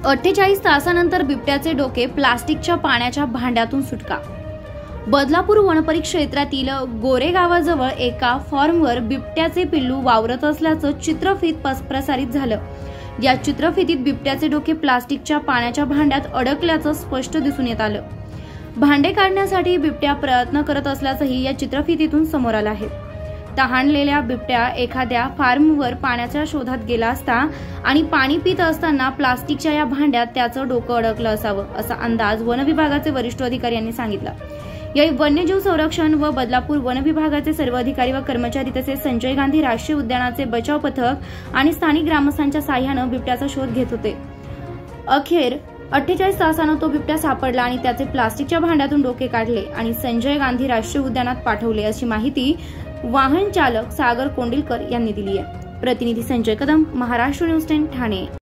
48 तासानंतर बिबट्याचे डोके प्लास्टिकच्या पाण्याच्या भांड्यातून सुटका। बदलापूर वनपरिक्षेत्रातील गोरे गावाजवळ एका फार्मवर बिबट्याचे पिल्लू वावरत असल्याचं चित्रफित प्रसारित झालं। या चित्रफितीत बिबट्याचे डोके प्लास्टिकच्या पाण्याच्या भांड्यात अडकल्याचं स्पष्ट दिसून येत आलं। भांडे काढण्यासाठी बिबट्या प्रयत्न करत असल्याचंही या चित्रफितीतून समोर आलं आहे। तहानलेल्या बिबट्या एखाद्या फार्मवर पाण्याच्या शोधात गेला असता आणि पाणी पित असताना प्लास्टिकच्या या भांड्यात त्याचं डोकं अडकलं असावं, असा अंदाज वन विभागाचे वरिष्ठ अधिकारी यांनी सांगितला। या वन्यजीव संरक्षण व बदलापूर वन विभागाचे सर्व अधिकारी व कर्मचारी तसेच संजय गांधी राष्ट्रीय उद्यानाचे बचाव पथक आणि स्थानिक ग्रामस्थांच्या साह्याने बिबट्याचा शोध घेत होते। अखेर 48 तासांनी तो बिबट्या सापडला आणि त्याचे प्लास्टिकच्या भांड्यातून डोके काढले आणि संजय गांधी राष्ट्रीय उद्यानात पाठवले, अशी माहिती वाहन चालक सागर कोंडिलकर यांनी दिली आहे। प्रतिनिधी संजय कदम, महाराष्ट्र न्यूज 10 ठाणे।